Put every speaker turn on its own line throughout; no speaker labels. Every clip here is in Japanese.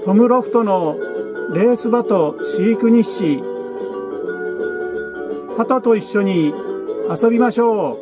トムロフトのレースバト飼育日誌。鳩と一緒に遊びましょう。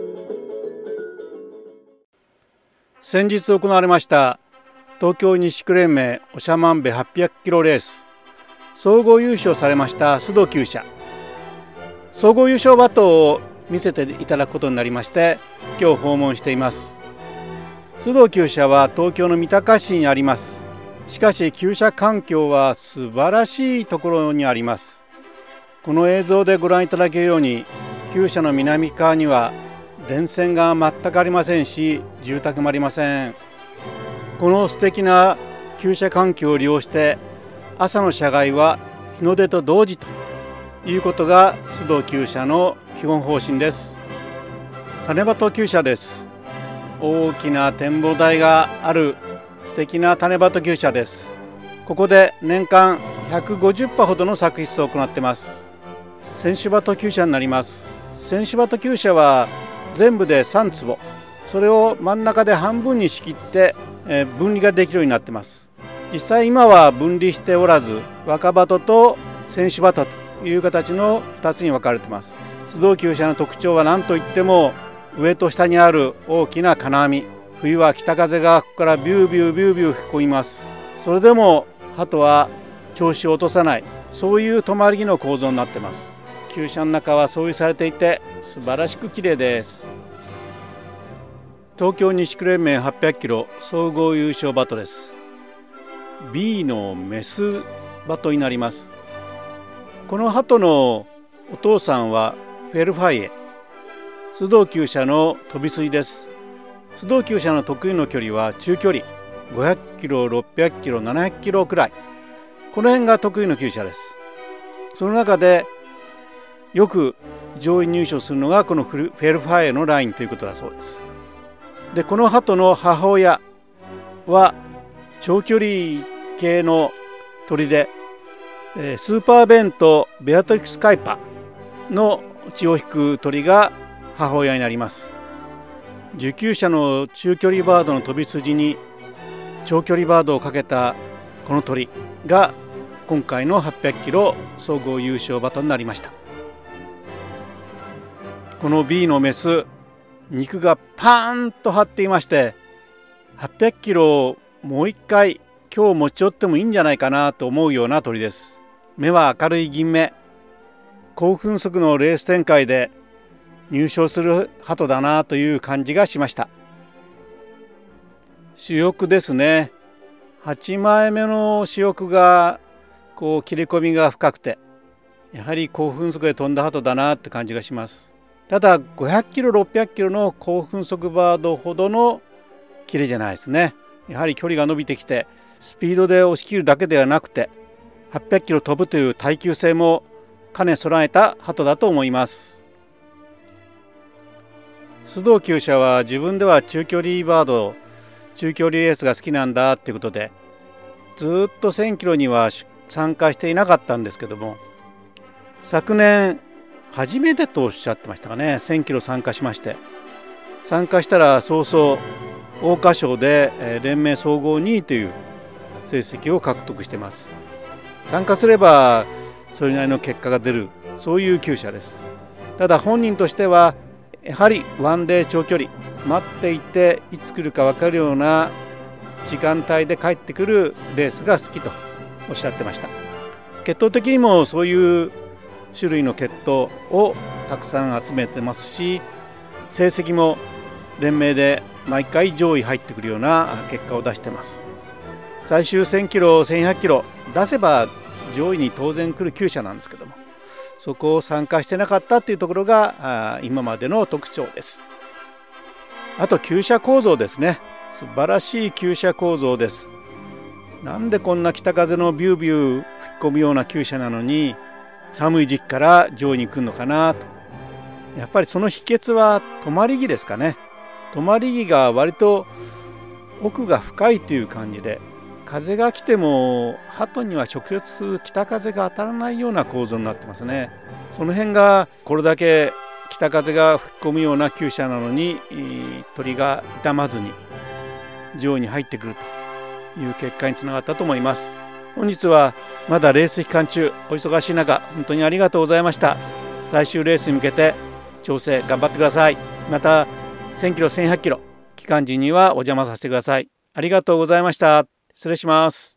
先日行われました東京西区連盟長万部800キロレース、総合優勝されました須藤厩舎。総合優勝バトを見せていただくことになりまして、今日訪問しています。須藤厩舎は東京の三鷹市にあります。しかし厩舎環境は素晴らしいところにあります。この映像でご覧いただけるように、厩舎の南側には電線が全くありませんし、住宅もありません。この素敵な厩舎環境を利用して、朝の車外は日の出と同時ということが須藤厩舎の基本方針です。種鳩厩舎です。大きな展望台がある素敵な種鳩厩舎です。ここで年間150羽ほどの作室を行っています。選手鳩厩舎になります。選手鳩厩舎は全部で3坪、それを真ん中で半分に仕切って分離ができるようになっています。実際今は分離しておらず、若鳩と選手鳩という形の2つに分かれています。須藤厩舎の特徴は何といっても、上と下にある大きな金網。冬は北風がここからビュービュービュービュー吹き込みます。それでも鳩は調子を落とさない、そういう止まり木の構造になっています。厩舎の中は掃除されていて素晴らしく綺麗です。東京西区連盟800キロ総合優勝バトです。 B のメスバトになります。この鳩のお父さんはフェルファイエ、須藤厩舎の飛び筋です。須藤厩舎の得意の距離は中距離500キロ、600キロ、700キロくらい、この辺が得意の厩舎です。その中でよく上位入賞するのがこのフェルファイエのラインということだそうです。で、この鳩の母親は長距離系の鳥で、スーパーベンとベアトリックスカイパの血を引く鳥が母親になります。受厩舎の中距離バードの飛び筋に長距離バードをかけたこの鳥が今回の800キロ総合優勝馬となりました。この B のメス、肉がパーンと張っていまして、800キロをもう一回今日持ち寄ってもいいんじゃないかなと思うような鳥です。目は明るい銀目、高分速のレース展開で入賞する鳩だなという感じがしました。主翼ですね。8枚目の主翼がこう切れ込みが深くて、やはり高分速で飛んだ鳩だなって感じがします。ただ500キロ600キロの高分速バードほどの切れじゃないですね。やはり距離が伸びてきて、スピードで押し切るだけではなくて800キロ飛ぶという耐久性も兼ね備えた鳩だと思います。須藤厩舎は自分では中距離バード、中距離レースが好きなんだっていうことで、ずっと1000キロには参加していなかったんですけども、昨年初めてとおっしゃってましたかね、1000キロ参加しまして、参加したら早々桜花賞で連盟総合2位という成績を獲得しています。参加すればそれなりの結果が出る、そういう厩舎です。ただ本人としてはやはりワンデー長距離、待っていていつ来るか分かるような時間帯で帰ってくるレースが好きとおっしゃってました。血統的にもそういう種類の血統をたくさん集めてますし、成績も連盟で毎回上位入ってくるような結果を出してます。最終1000キロ1100キロ出せば上位に当然来る厩舎なんですけども、そこを参加してなかったっていうところが今までの特徴です。あと厩舎構造ですね。素晴らしい厩舎構造です。なんでこんな北風のビュービュー吹き込むような厩舎なのに寒い時期から上位に来るのかなと。やっぱりその秘訣は止まり木ですかね。止まり木が割と奥が深いという感じで、風が来ても鳩には直接北風が当たらないような構造になってますね。その辺がこれだけ北風が吹き込むような厩舎なのに鳥が傷まずに上位に入ってくるという結果につながったと思います。本日はまだレース期間中、お忙しい中本当にありがとうございました。最終レースに向けて調整頑張ってください。また1000キロ1100キロ期間時にはお邪魔させてください。ありがとうございました。失礼します。